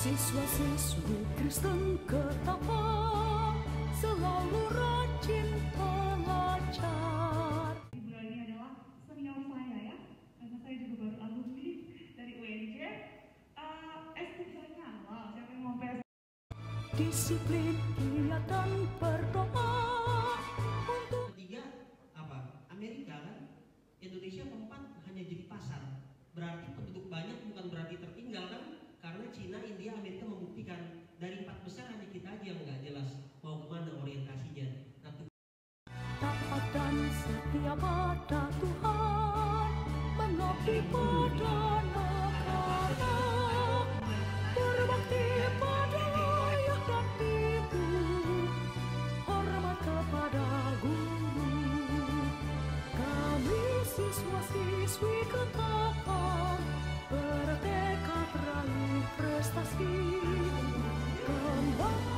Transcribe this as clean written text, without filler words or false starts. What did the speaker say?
Siswa-siswi Kristen ketapan selalu rajin belajar. Bulan ini adalah senior saya ya, karena saya juga baru alumni dari UNJ. Estetikanya awal, siapa yang mau PS? Disiplin, giat dan berdoa untuk ketiga apa? Amerika kan? Indonesia keempat hanya jadi pasar. Berarti penduduk banyak bukan berarti tertinggal kan? Karena Cina, India, Amerika membuktikan dari 4 besar hanya kita aja yang nggak jelas mau kemana orientasinya. Nah, taat dan setia pada Tuhan, mengabdi pada negara, berbakti pada ayah dan ibu, hormat kepada guru. Kami siswa-siswi ketapan bertekad raih prestasi, kembali